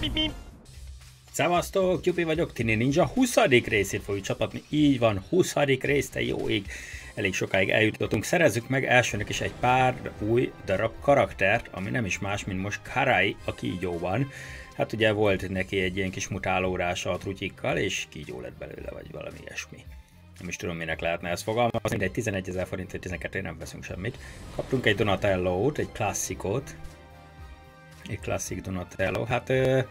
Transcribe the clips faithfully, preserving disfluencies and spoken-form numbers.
Szevasztok, Gyupi vagyok, Tini Ninja huszadik részét fogjuk csapatni, így van, huszadik rész, te jó ég, elég sokáig eljutottunk, szerezzük meg elsőnek is egy pár új darab karaktert, ami nem is más, mint most Karai a kígyóban. Hát ugye volt neki egy ilyen kis mutálórása a trutyikkal, és kígyó lett belőle, vagy valami ilyesmi. Nem is tudom, minek lehetne ezt fogalmazni, de egy tizenegyezer forint, vagy tizenkettő nem veszünk semmit. Kaptunk egy Donatello-t, egy klasszikot, egy klasszik Donatello, hát... Ö...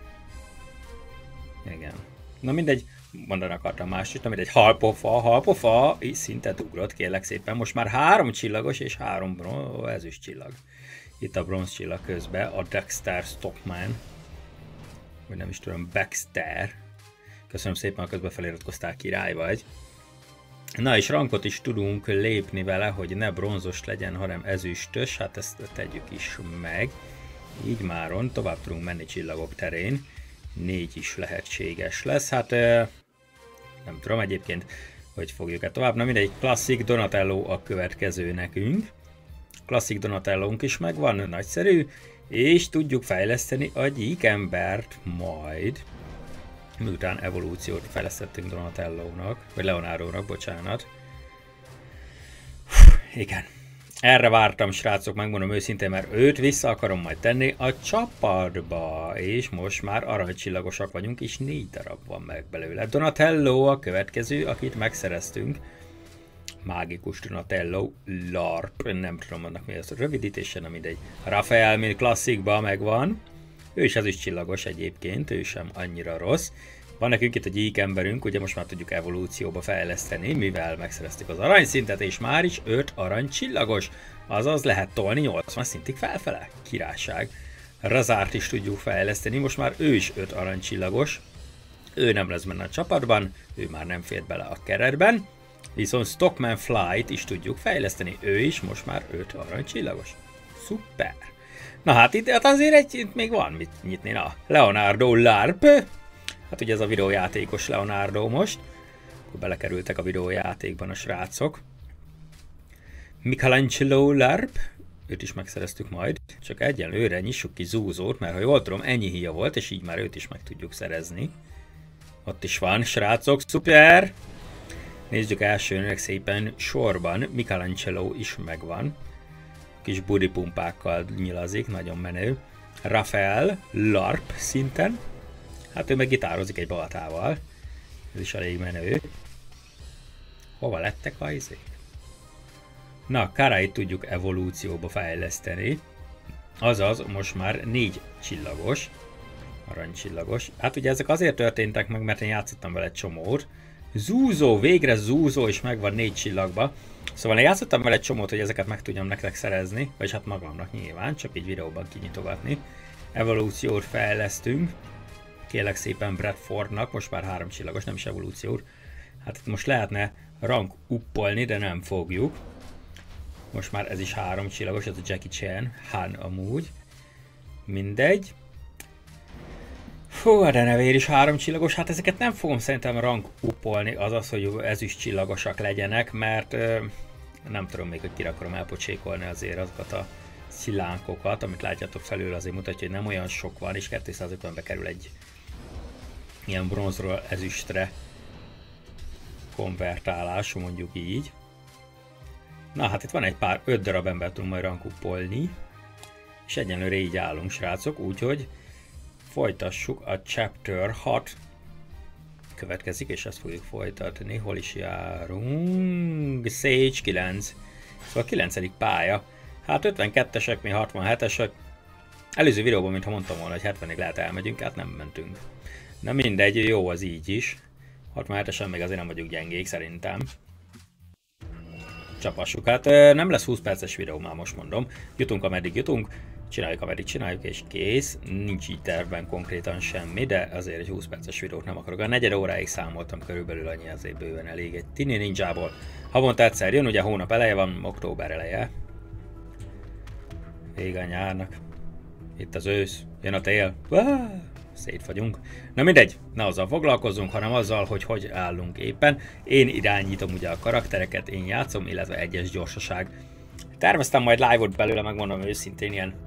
igen. Na mindegy, mondani akartam más is, na mindegy, halpofa, halpofa, így szintet ugrott, kérlek szépen, most már három csillagos és három bronz, ezüst csillag. Itt a bronz csillag közben, a Dexter Stockman, vagy nem is tudom, Baxter. Köszönöm szépen, a közben feliratkoztál, király vagy. Na és rankot is tudunk lépni vele, hogy ne bronzos legyen, hanem ezüstös, hát ezt tegyük is meg. Így máron tovább tudunk menni csillagok terén. Négy is lehetséges lesz, hát nem tudom egyébként, hogy fogjuk-e tovább. Na mindegy, klasszik Donatello a következő nekünk. Klasszik Donatellónk is megvan, nagyszerű, és tudjuk fejleszteni a gyíkembert majd. Miután evolúciót fejlesztettünk Donatellónak, vagy Leonardo-nak, bocsánat. Igen. Erre vártam, srácok, megmondom őszintén, mert őt vissza akarom majd tenni a csapatba, és most már aranycsillagosak vagyunk, és négy darab van meg belőle. Donatello a következő, akit megszereztünk. Mágikus Donatello, LARP, nem tudom annak mi az a rövidítése, nem mindegy. Rafael, mint klasszikban megvan. Ő is az is csillagos egyébként, ő sem annyira rossz. Van nekünk itt egy gyíkemberünk, ugye most már tudjuk evolúcióba fejleszteni, mivel megszereztük az aranyszintet, és már is öt aranycsillagos. Azaz lehet tolni nyolcvan szintig felfele. Királyság. Razárt is tudjuk fejleszteni, most már ő is öt aranycsillagos. Ő nem lesz benne a csapatban, ő már nem fér bele a keretben. Viszont Stockman Flight is tudjuk fejleszteni, ő is most már öt aranycsillagos. Szuper. Na hát itt hát azért egy, itt még van mit nyitni, na. Leonardo LARP. Hát ugye ez a videójátékos Leonardo most. Akkor belekerültek a videójátékban a srácok. Michelangelo LARP. Őt is megszereztük majd. Csak egyenlőre nyissuk ki Zúzót, mert ha jól tudom, ennyi híja volt, és így már őt is meg tudjuk szerezni. Ott is van, srácok, szuper! Nézzük elsőnek szépen sorban. Michelangelo is megvan. Kis budipumpákkal nyilazik, nagyon menő. Rafael LARP szinten. Hát ő meg gitározik egy baltával. Ez is elég menő. Hova lettek a izék? Na, Karait tudjuk evolúcióba fejleszteni. Azaz, most már négy csillagos. Aranycsillagos. Hát ugye ezek azért történtek meg, mert én játszottam vele egy csomót. Zúzó, végre Zúzó is megvan négy csillagba. Szóval én játszottam vele egy csomót, hogy ezeket meg tudjam nektek szerezni. Vagy hát magamnak nyilván, csak így videóban kinyitogatni. Evolúciót fejlesztünk. Kérlek szépen Bradfordnak, most már három csillagos, nem is evolúciót. Hát itt most lehetne rank uppolni, de nem fogjuk. Most már ez is három csillagos, ez a Jackie Chan, Han amúgy. Mindegy. Fú, de nevér is három csillagos, hát ezeket nem fogom szerintem rank uppolni, azaz, hogy ezüst csillagosak legyenek, mert ö, nem tudom még, hogy kire akarom elpocsékolni azért azokat a szilánkokat, amit látjátok felül, azért mutatja, hogy nem olyan sok van, és kétszázötvenbe kerül egy ilyen bronzról ezüstre konvertálás, mondjuk így. Na hát itt van egy pár, öt darab embert tudunk majd rankuppolni, és egyenlőre így állunk, srácok, úgyhogy folytassuk a chapter hat. Következik, és ezt fogjuk folytatni. Hol is járunk? Stage kilenc. Szóval a kilencedik pálya. Hát ötvenkettesek, mi hatvanhetesek. Előző videóban, mintha mondtam volna, hogy hetvenig lehet elmegyünk, hát nem mentünk. Na mindegy, jó az így is. hatvanhetesen még azért nem vagyunk gyengék szerintem. Csapassuk. Hát nem lesz húsz perces videó, már most mondom. Jutunk, ameddig jutunk. Csináljuk, ameddig csináljuk, és kész. Nincs így tervben konkrétan semmi, de azért egy húsz perces videót nem akarok. A negyed óráig számoltam, körülbelül annyi, azért bőven elég egy Tini Ninjából. Havonta egyszer jön, ugye hónap eleje van, október eleje. Vége a nyárnak. Itt az ősz, jön a tél. Ah, szétfagyunk. Na mindegy, ne azzal foglalkozzunk, hanem azzal, hogy hogy állunk éppen. Én irányítom ugye a karaktereket, én játszom, illetve egyes gyorsaság. Terveztem majd live-ot belőle, megmondom őszintén, ilyen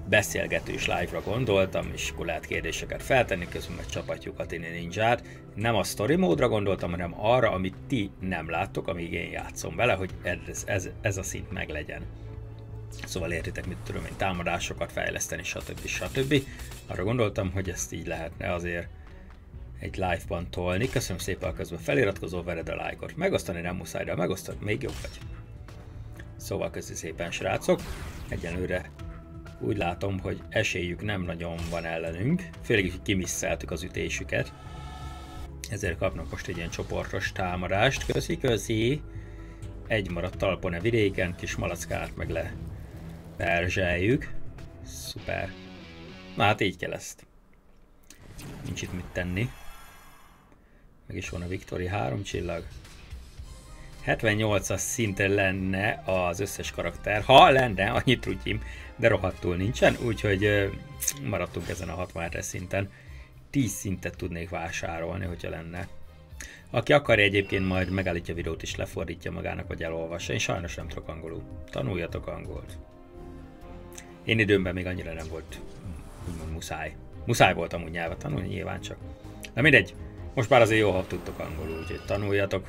beszélgetős live-ra gondoltam, és akkor lehet kérdéseket feltenni, közben meg csapatjuk a Tini Ninját. Nem a story módra gondoltam, hanem arra, amit ti nem láttok, amíg én játszom vele, hogy ez, ez, ez a szint meglegyen. Szóval értitek, mit tudom én, támadásokat fejleszteni, stb. stb. Arra gondoltam, hogy ezt így lehetne azért egy live-ban tolni. Köszönöm szépen, a közben feliratkozó, vered a lájkot. Megosztani nem muszáj, de megosztani még jobb vagy. Szóval köszi szépen, srácok. Egyenlőre úgy látom, hogy esélyük nem nagyon van ellenünk. Főleg, hogy kimisszeltük az ütésüket. Ezért kapnak most egy ilyen csoportos támadást. Köszi, köszi. Egy maradt talpon a vidéken, kis malackát meg le perzseljük. Szuper. Na hát így kell ezt. Nincs itt mit tenni. Meg is van a Victory három csillag. hetvennyolcas szinten lenne az összes karakter. Ha lenne, annyit rutyim, de rohadtul nincsen, úgyhogy uh, maradtunk ezen a hatvanhetes szinten. tíz szintet tudnék vásárolni, hogyha lenne. Aki akarja egyébként, majd megállítja a videót és lefordítja magának, vagy elolvassa. Én sajnos nem tudok angolul. Tanuljatok angolt. Én időmben még annyira nem volt úgymond muszáj. Muszáj volt amúgy nyelvet tanulni, nyilván csak. De mindegy, most már azért jó, ha tudtok angolul, úgyhogy tanuljatok.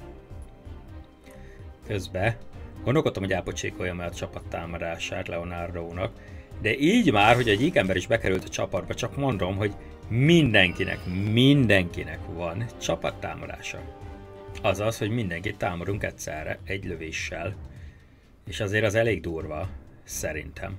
Közben gondolkodtam, hogy elpocsékoljam el a csapat támadását Leonardo-nak, de így már, hogy egy gyík ember is bekerült a csapatba, csak mondom, hogy mindenkinek, mindenkinek van csapattámadása. Azaz, hogy mindenkit támadunk egyszerre, egy lövéssel. És azért az elég durva, szerintem.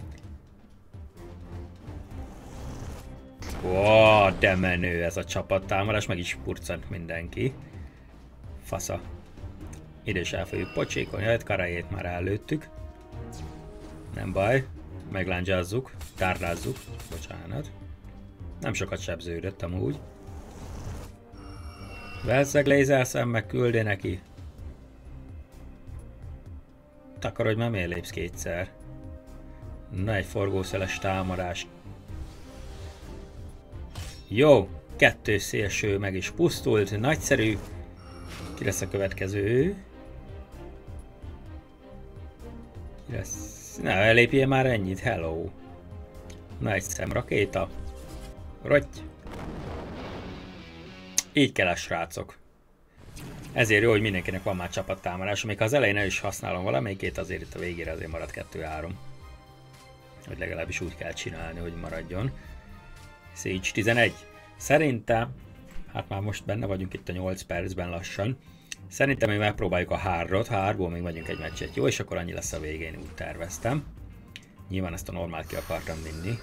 Ó, de menő ez a csapattámadás, meg is purcant mindenki. Fasza. Ide is el fogjuk pocsékolni, hát Karajét már előttük. Nem baj, meglándzsázzuk, tárlázzuk, bocsánat. Nem sokat sebződött amúgy. Velszeg lézerszem, meg küldi neki. Takarodj, már miért lépsz kétszer? Na, egy forgószeles támadás. Jó, kettő szélső meg is pusztult, nagyszerű. Ki lesz a következő? Ki lesz? Na, elépjél már ennyit, hello. Na, egy szemrakéta. Rotty. Így kell a srácok. Ezért jó, hogy mindenkinek van már csapattámadás, még ha az elején el is használom valamelyikét, azért itt a végére azért marad kettő három. Vagy legalábbis úgy kell csinálni, hogy maradjon. Sage tizenegy. Szerintem, hát már most benne vagyunk itt a nyolc percben lassan. Szerintem még megpróbáljuk a hármat, hárból még vagyunk egy meccset, jó? És akkor annyi lesz a végén, úgy terveztem. Nyilván ezt a normát ki akartam vinni.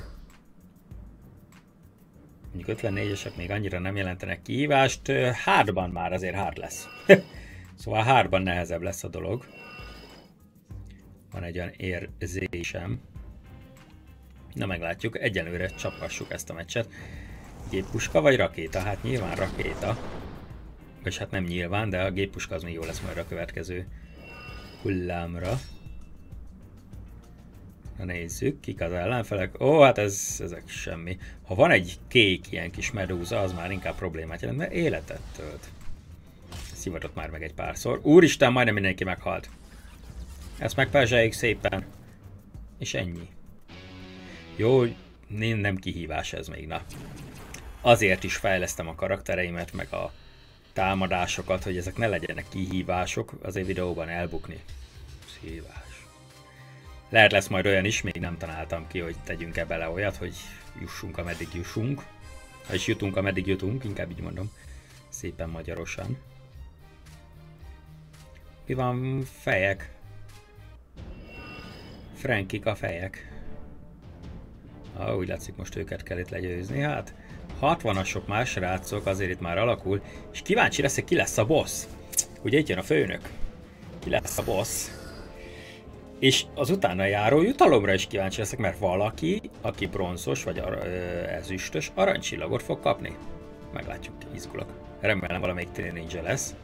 Mondjuk ötvennégyesek még annyira nem jelentenek kihívást, hárban már azért hard lesz. Szóval hárban nehezebb lesz a dolog. Van egy olyan érzésem. Na meglátjuk, egyelőre csapassuk ezt a meccset. Géppuska vagy rakéta? Hát nyilván rakéta. És hát nem nyilván, de a géppuska az még jó lesz majd a következő hullámra. Na nézzük, kik az ellenfelek. Ó, hát ez, ezek semmi. Ha van egy kék ilyen kis medúza, az már inkább problémát jelent, mert életet tölt. Szivatott már meg egy párszor. Úristen, majdnem mindenki meghalt. Ezt megperzseljük szépen. És ennyi. Jó, nem kihívás ez még, na. Azért is fejlesztem a karaktereimet, meg a támadásokat, hogy ezek ne legyenek kihívások, azért videóban elbukni. Szívás. Lehet lesz majd olyan is, még nem találtam ki, hogy tegyünk-e bele olyat, hogy jussunk, ameddig jussunk. És jutunk, ameddig jutunk, inkább így mondom. Szépen magyarosan. Mi van, fejek? Frankik a fejek. Ah, úgy látszik, most őket kell itt legyőzni. Hát hatvanasok más srácok, azért itt már alakul. És kíváncsi leszek, ki lesz a boss. Ugye itt jön a főnök. Ki lesz a boss. És az utána járó jutalomra is kíváncsi leszek, mert valaki, aki bronzos vagy ezüstös, aranycsillagot fog kapni. Meglátjuk, izgulok. Remélem valamelyik Tini Ninja lesz.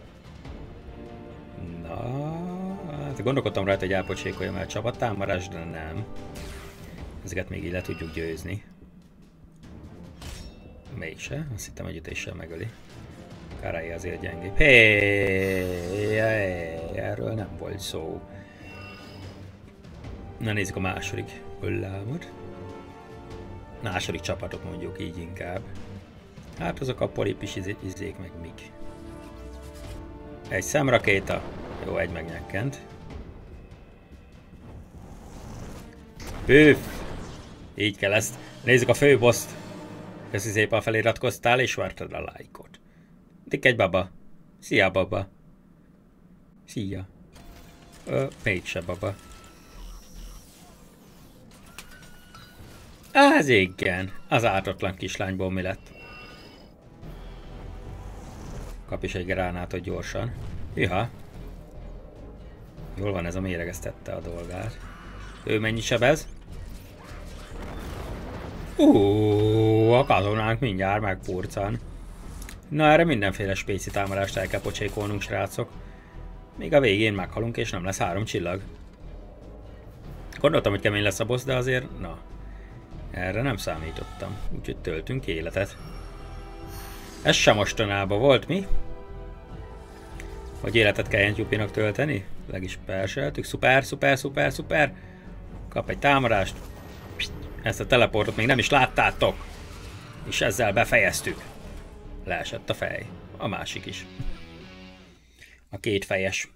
Na, hát gondolkodtam rajta, hogy elpocsékoljam el csapattámadás, de nem. Ezeket még így le tudjuk győzni. Mégse, azt hittem, hogy ütéssel megöli. Karai azért gyengébb. Hey, erről nem volt szó. Na nézzük a második hullámot. Második csapatot mondjuk így inkább. Hát azok a polipis izék meg mik. Egy szemrakéta. Jó, egy megnyekkent. Püff! Így kell ezt. Nézzük a főboszt. Köszi szépen, a feliratkoztál és vártad a lájkot. Tik egy baba. Szia baba. Szia. Ö, mégse baba. Az igen. Az ártatlan kislányból mi lett? Kap is egy gránátot gyorsan. Iha. Jól van, ez a méregeztette a dolgát. Ő mennyi sebez? Uuuuh, a katonánk mindjárt megpurcan. Na erre mindenféle spéci támadást el kell pocsékolnunk, srácok. Még a végén meghalunk és nem lesz három csillag. Gondoltam, hogy kemény lesz a boss, de azért, na. Erre nem számítottam, úgyhogy töltünk életet. Ez sem mostanában volt, mi? Hogy életet kelljen Tyupinak tölteni? Leg is perseltük. Szuper, szuper, szuper, szuper. Kap egy támadást. Ezt a teleportot még nem is láttátok. És ezzel befejeztük. Leesett a fej. A másik is. A két fejes.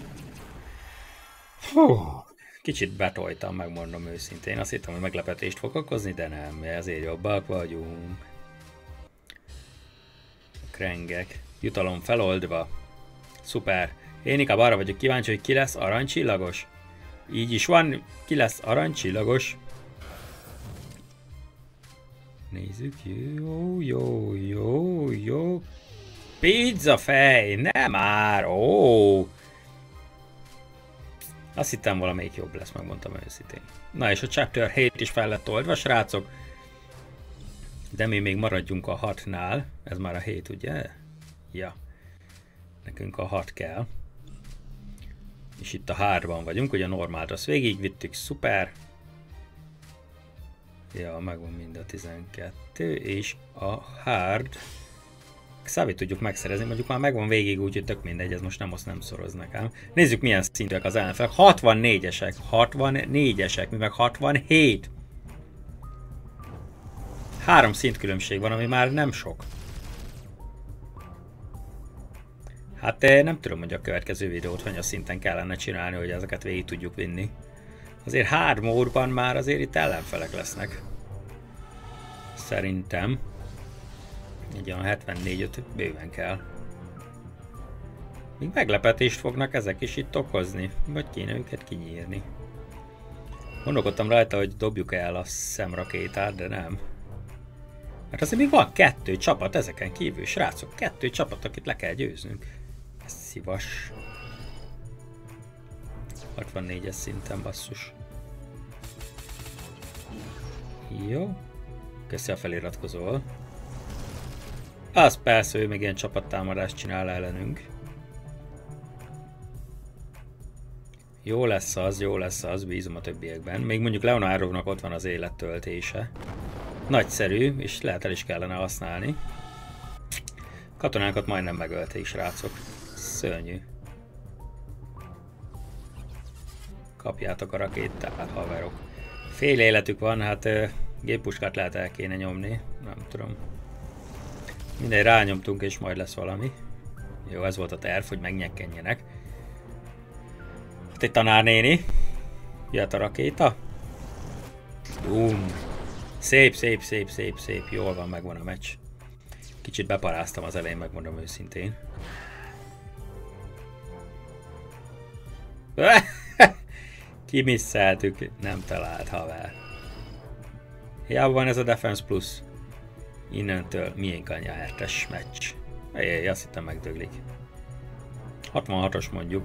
Hú, kicsit betoltam, megmondom őszintén. Azt hittem, hogy meglepetést fog okozni, de nem. Ezért jobbak vagyunk. Krengek. Jutalom feloldva. Szuper. Én inkább arra vagyok kíváncsi, hogy ki lesz aranycsillagos. Így is van, ki lesz aranycsillagos. Nézzük, jó, jó, jó, jó. Pizza fej, nem már, ó. Azt hittem valamelyik jobb lesz, megmondtam őszintén. Na és a chapter hét is fel lett oldva, srácok. De mi még maradjunk a hatnál. Ez már a hét, ugye? Ja. Nekünk a hat kell. És itt a hárban vagyunk, ugye normált azt végigvittük, szuper. Ja, megvan mind a tizenkettő, és a hard. Xavi tudjuk megszerezni, mondjuk már megvan végig, úgyhogy tök mindegy, ez most nem azt nem szoroz nekem. Nézzük milyen szintűek az ellenfelek. hatvannégyesek, hatvannégyesek, mi meg hatvanhét. Három szintkülönbség van, ami már nem sok. Hát nem tudom, hogy a következő videót vagy a szinten kellene csinálni, hogy ezeket végig tudjuk vinni. Azért három órban már azért itt ellenfelek lesznek. Szerintem. Egy olyan hetvennégy öt bőven kell. Még meglepetést fognak ezek is itt okozni, vagy kéne őket kinyírni. Gondolkodtam rajta, hogy dobjuk el a szemrakétát, de nem. Mert azért még van kettő csapat ezeken kívül, srácok. Kettő csapat, akit le kell győznünk. Ez szívas. hatvannégyes szinten, basszus. Jó. Köszi a feliratkozol. Az persze, ő még ilyen csapattámadást csinál ellenünk. Jó lesz az, jó lesz az, bízom a többiekben. Még mondjuk Leonárovnak ott van az élettöltése. Nagyszerű, és lehet el is kellene használni. Katonánkat majdnem megölték, srácok. Szörnyű. Kapjátok a rakétát, haverok. Fél életük van, hát uh, géppuskát lehet el kéne nyomni. Nem tudom. Mindegy, rányomtunk és majd lesz valami. Jó, ez volt a terv, hogy megnyekkenjenek. Hát egy tanárnéni. Jött a rakéta. Bum. Szép, szép, szép, szép, szép. Jól van, megvan a meccs. Kicsit beparáztam az elején, megmondom őszintén. Kimisszeltük, nem talált, haver. Hiába van ez a Defense Plus. Innentől miénk a nyertes meccs. Ejjjj, azt hittem megdöglik. hatvanhatos mondjuk.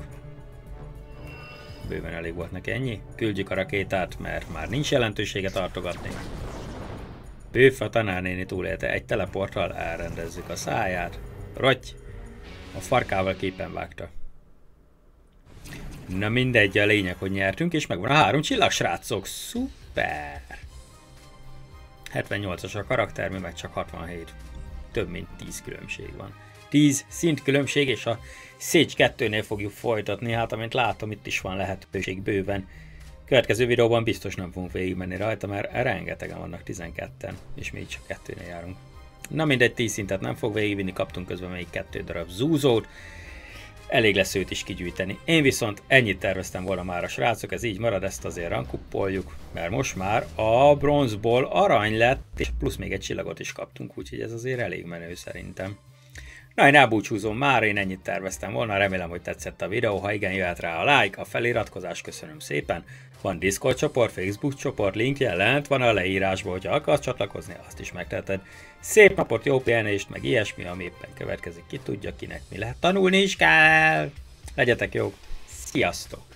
Bőven elég volt neki ennyi. Küldjük a rakétát, mert már nincs jelentősége tartogatni. Bőf, a tanárnéni túlélte. Egy teleporttal elrendezzük a száját. Rotty! A farkával képen vágta. Na mindegy, a lényeg, hogy nyertünk, és megvan a három csillag, srácok. Szuper! hetvennyolcas a karakter, mi meg csak hatvanhét. Több mint tíz különbség van. tíz szint különbség, és a Sage kettőnél fogjuk folytatni. Hát amint látom, itt is van lehetőség bőven Következő videóban biztos nem fogunk végigmenni rajta, mert rengetegen vannak, tizenketten, és mi így csak kettőnél járunk. Na mindegy, tíz szintet nem fog végigvinni, kaptunk közben még kettő darab zúzót. Elég lesz őt is kigyűjteni. Én viszont ennyit terveztem volna már a srácok, ez így marad, ezt azért rankuppoljuk, mert most már a bronzból arany lett, és plusz még egy csillagot is kaptunk, úgyhogy ez azért elég menő szerintem. Na, én elbúcsúzom már, én ennyit terveztem volna, remélem, hogy tetszett a videó, ha igen, jöhet rá a like, a feliratkozás, köszönöm szépen. Van Discord csoport, Facebook csoport, linkje lent van a leírásban, hogyha akarsz csatlakozni, azt is megteheted. Szép napot, jó pihenést, meg ilyesmi, ami éppen következik, ki tudja, kinek mi lehet, tanulni is kell. Legyetek jók, sziasztok!